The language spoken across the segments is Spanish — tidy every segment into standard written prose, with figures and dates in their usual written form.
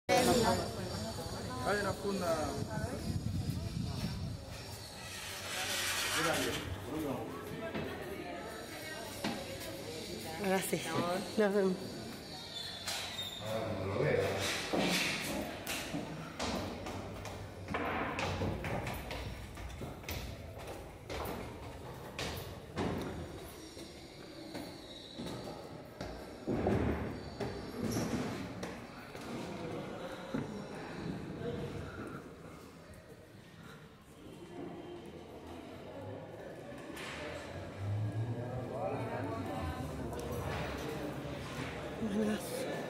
Hay una funda. Ahora sí. Nos vemos. Ahora no lo veo. Buenas.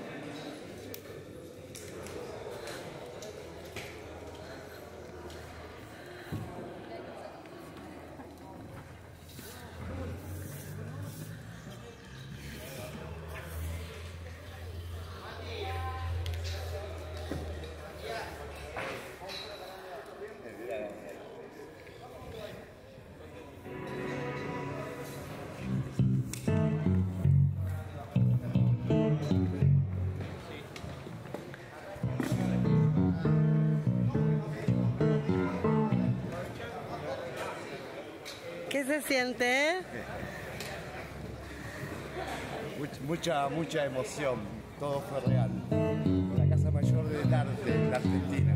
¿Qué se siente? Mucha emoción, todo fue real. La Casa Mayor del Arte, la Argentina.